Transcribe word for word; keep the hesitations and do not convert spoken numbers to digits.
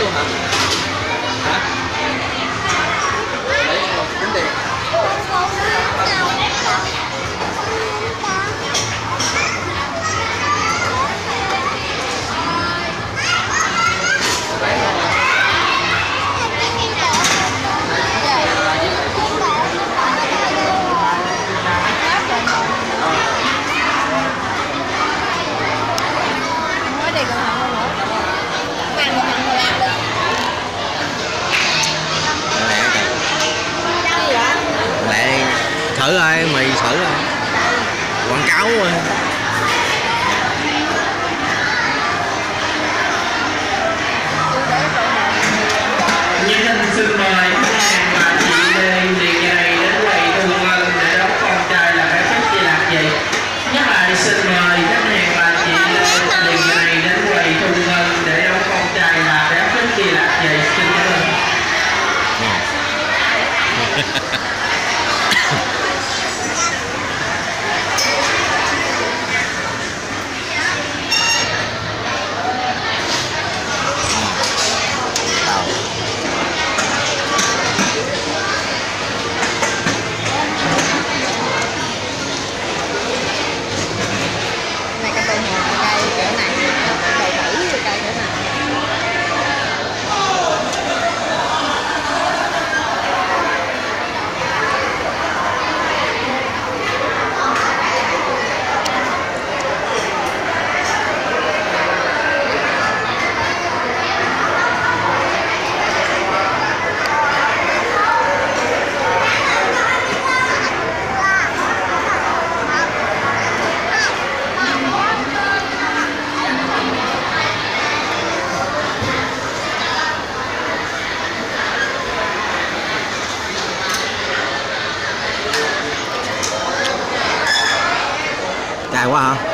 luôn hả? Hả? Lấy tính tiền. Thử ơi, mì thử ơi. Quảng cáo rồi. Như Thanh xin mời khách hàng và chị Lê liền ngày này đến quầy thu ngân để đón con trai là phải phép chi lạc gì. Nhắc lại xin mời khách hàng và chị Lê liền ngày này đến quầy thu ngân để đón con trai là phải phép chi lạc gì. Xin cảm ơn. Cay quá hả?